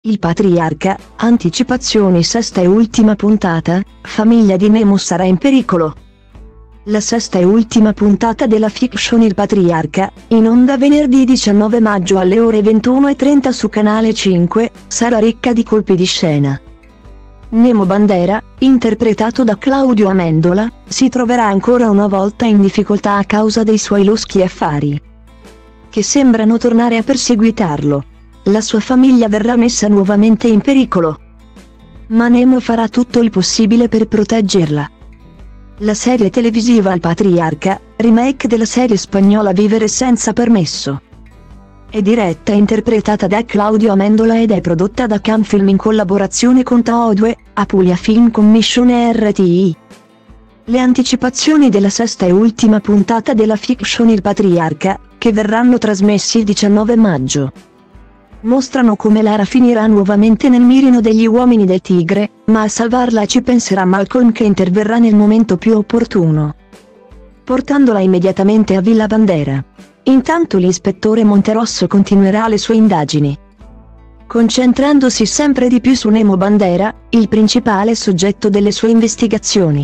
Il patriarca, anticipazioni sesta e ultima puntata, famiglia di Nemo sarà in pericolo. La sesta e ultima puntata della fiction Il Patriarca, in onda venerdì 19 maggio alle ore 21:30 su Canale 5, sarà ricca di colpi di scena. Nemo Bandera, interpretato da Claudio Amendola, si troverà ancora una volta in difficoltà a causa dei suoi loschi affari, che sembrano tornare a perseguitarlo. La sua famiglia verrà messa nuovamente in pericolo, ma Nemo farà tutto il possibile per proteggerla. La serie televisiva Il Patriarca, remake della serie spagnola Vivere senza permesso, è diretta e interpretata da Claudio Amendola ed è prodotta da Canfilm in collaborazione con TAO2, Apulia Film Commission e RTI. Le anticipazioni della sesta e ultima puntata della fiction Il Patriarca, che verranno trasmessi il 19 maggio, mostrano come Lara finirà nuovamente nel mirino degli uomini del Tigre, ma a salvarla ci penserà Malcolm, che interverrà nel momento più opportuno, portandola immediatamente a Villa Bandera. Intanto l'ispettore Monterosso continuerà le sue indagini, concentrandosi sempre di più su Nemo Bandera, il principale soggetto delle sue investigazioni.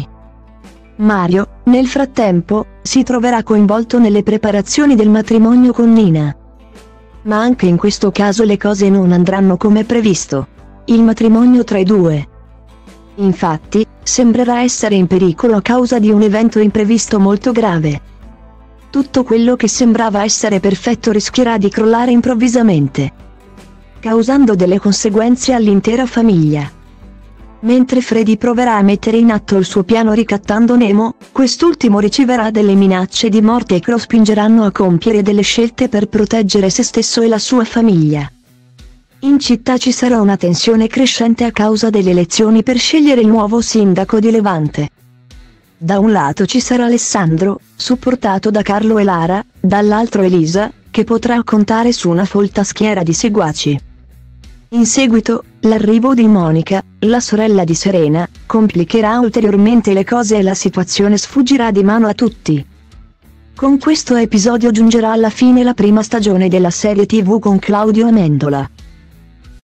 Mario, nel frattempo, si troverà coinvolto nelle preparazioni del matrimonio con Nina. Ma anche in questo caso le cose non andranno come previsto. Il matrimonio tra i due, infatti, sembrerà essere in pericolo a causa di un evento imprevisto molto grave. Tutto quello che sembrava essere perfetto rischierà di crollare improvvisamente, causando delle conseguenze all'intera famiglia. Mentre Freddy proverà a mettere in atto il suo piano ricattando Nemo, quest'ultimo riceverà delle minacce di morte che lo spingeranno a compiere delle scelte per proteggere se stesso e la sua famiglia. In città ci sarà una tensione crescente a causa delle elezioni per scegliere il nuovo sindaco di Levante. Da un lato ci sarà Alessandro, supportato da Carlo e Lara, dall'altro Elisa, che potrà contare su una folta schiera di seguaci. In seguito, l'arrivo di Monica, la sorella di Serena, complicherà ulteriormente le cose e la situazione sfuggirà di mano a tutti. Con questo episodio giungerà alla fine la prima stagione della serie TV con Claudio Amendola.